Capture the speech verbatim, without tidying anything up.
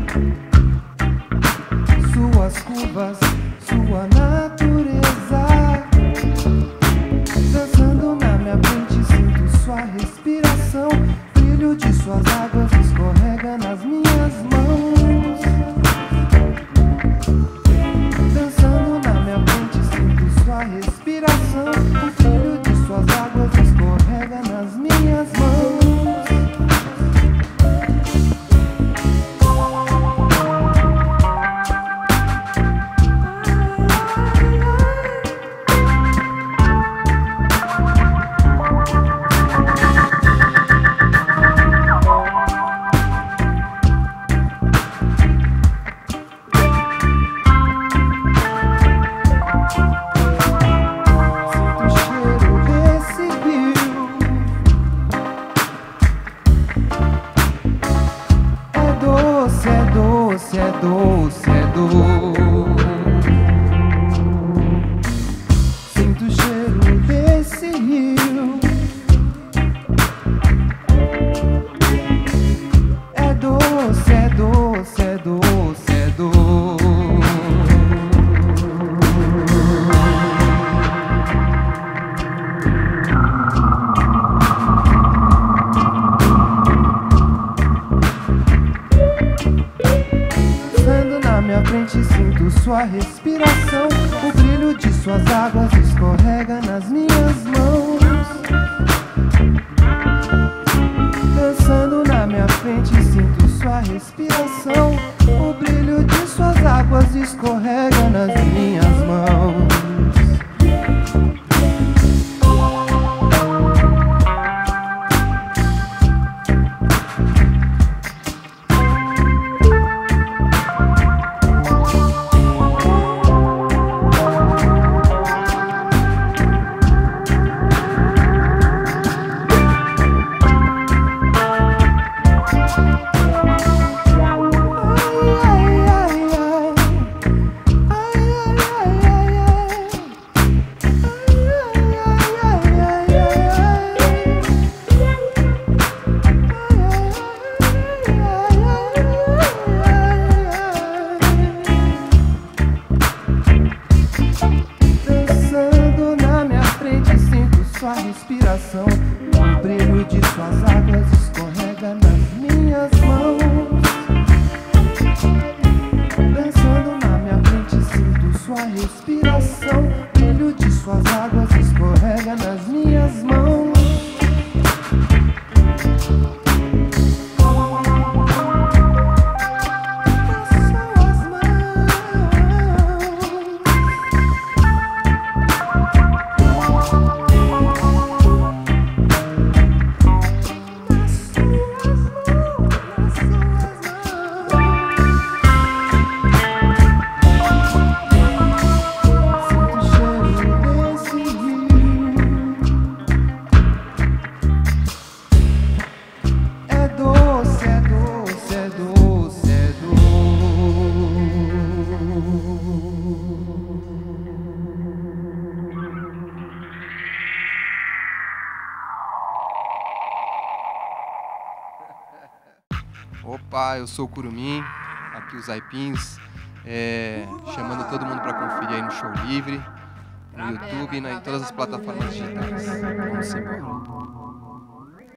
Suas curvas, sua natureza, dançando na minha frente, sinto sua respiração. Brilho de suas águas escorrega nas minhas mãos. Dançando na minha frente, sinto sua respiração. O brilho de suas águas escorrega nas minhas mãos. É doce, é doce, é doce. Sinto o cheiro desse rio. É doce, é doce, é doce, é doce. Minha frente sinto sua respiração. O brilho de suas águas escorrega nas minhas mãos. Dançando na minha frente sinto sua respiração. O brilho de suas águas escorrega nas minhas mãos. Sua respiração, o brilho de suas águas escorrega nas minhas mãos. Dançando na minha frente sinto sua respiração, o brilho de suas águas escorrega nas minhas mãos. Opa, eu sou o Curumim, aqui os Aipins, é, chamando todo mundo para conferir aí no Show Livre, no YouTube e na, em todas as plataformas digitais. Vamos embora.